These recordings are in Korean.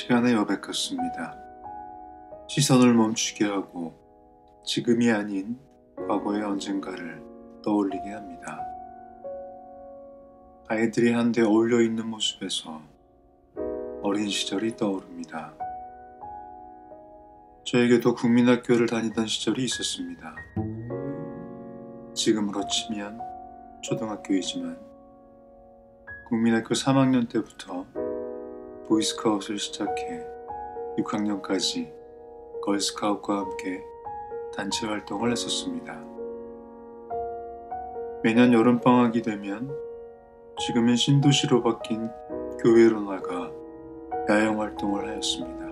시간에 여백했습니다. 시선을 멈추게 하고 지금이 아닌 과거의 언젠가를 떠올리게 합니다. 아이들이 한데 어울려 있는 모습에서 어린 시절이 떠오릅니다. 저에게도 국민학교를 다니던 시절이 있었습니다. 지금으로 치면 초등학교이지만 국민학교 3학년 때부터 보이스카웃을 시작해 6학년까지 걸스카웃과 함께 단체 활동을 했었습니다. 매년 여름방학이 되면 지금은 신도시로 바뀐 교회로 나가 야영 활동을 하였습니다.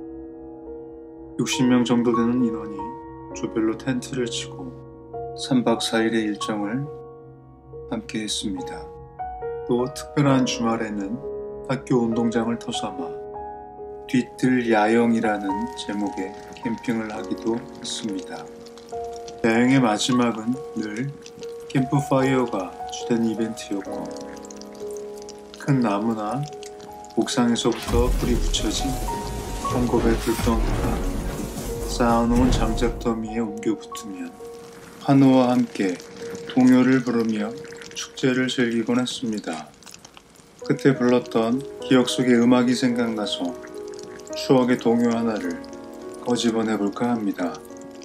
60명 정도 되는 인원이 조별로 텐트를 치고 3박 4일의 일정을 함께 했습니다. 또 특별한 주말에는 학교 운동장을 터삼아 뒤뜰 야영이라는 제목의 캠핑을 하기도 했습니다. 야영의 마지막은 늘 캠프파이어가 주된 이벤트였고 큰 나무나 옥상에서부터 불이 붙여진 콩고배 불덩이가 쌓아놓은 장작 더미에 옮겨 붙으면 환호와 함께 동요를 부르며 축제를 즐기곤 했습니다. 그때 불렀던 기억 속의 음악이 생각나서 추억의 동요 하나를 꺼집어내볼까 합니다.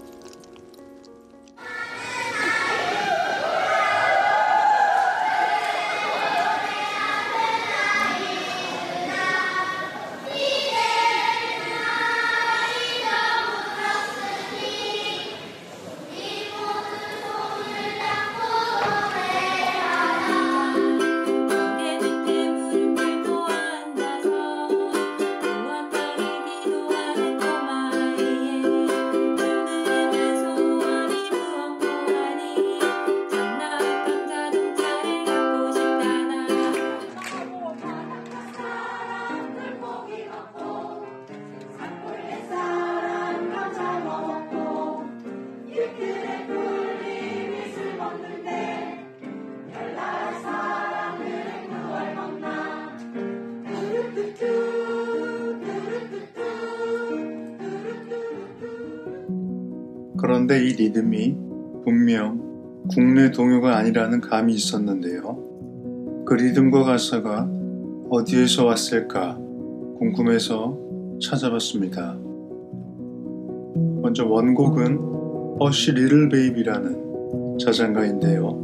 그런데 이 리듬이 분명 국내 동요가 아니라는 감이 있었는데요. 그 리듬과 가사가 어디에서 왔을까 궁금해서 찾아봤습니다. 먼저 원곡은 Hush Little Baby라는 자장가인데요.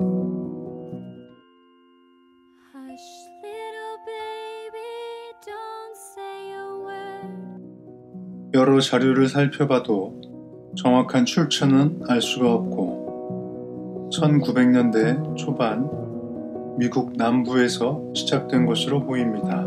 여러 자료를 살펴봐도 정확한 출처는 알 수가 없고 1900년대 초반 미국 남부에서 시작된 것으로 보입니다.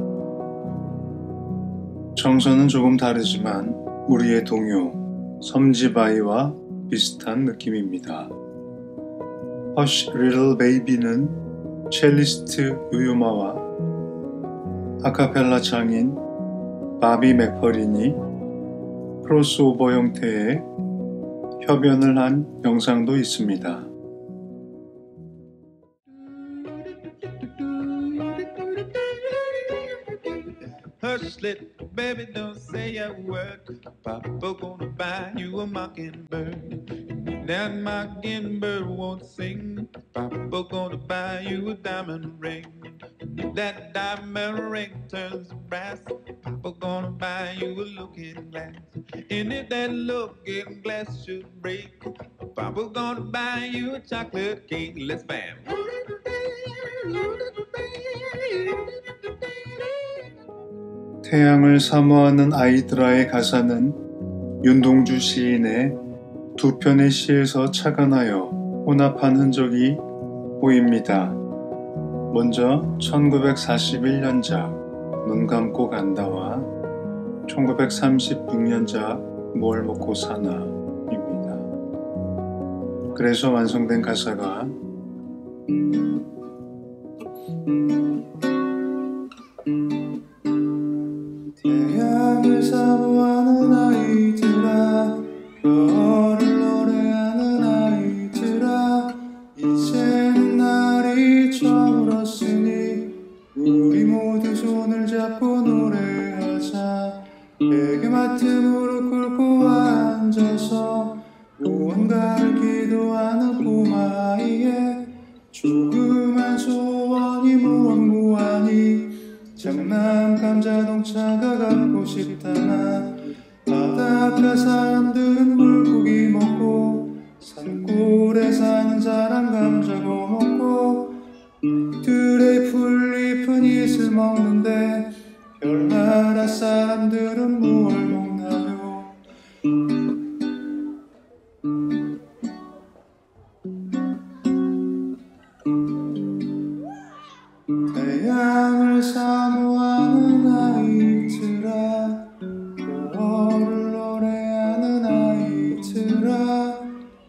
정서는 조금 다르지만 우리의 동요 섬지바이와 비슷한 느낌입니다. Hush Little Baby는 첼리스트 요요마와 아카펠라 장인 바비 맥퍼린이 크로스오버 형태의 협연을 한 영상도 있습니다. Hush, little baby, don't say a word. Papa gonna buy you a mockingbird. That mockingbird won't sing. Papa gonna buy you a diamond ring. That diamond ring turns to brass. Papa gonna buy you a looking glass. And if that looking glass should break, Papa gonna buy you a chocolate cake. Let's bam. 태양을 사모하는 아이들아의 가사는 윤동주 시인의 두 편의 시에서 착안하여 혼합한 흔적이 보입니다. 먼저 1941년작 눈 감고 간다와 1936년작 뭘 먹고 사나입니다. 그래서 완성된 가사가 태양을 사모하는 아이들아 별을 노래하는 아이들아 이제는 날이 저물었으니 우리 모두 손을 잡고 노래하자 조그만 소원이 무한무한히 장난감 자동차가 갖고 싶다나 바닷가 사람들은 물고기 먹고 산골에 사는 사람 감자고 먹고 드레이프잎은 이슬 먹는데 별나라 사람들은 뭘 먹나요? 태양을 사모하는 아이들아 영어를 노래하는 아이들아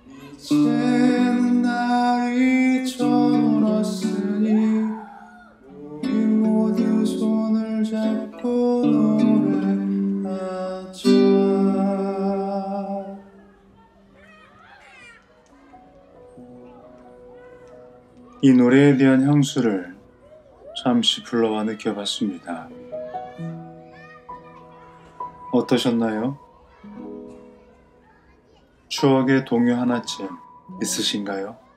이제는 날이 저물었으니 우리 모두 손을 잡고 노래하자. 이 노래에 대한 향수를 잠시 불러와 느껴봤습니다. 어떠셨나요? 추억의 동요 하나쯤 있으신가요?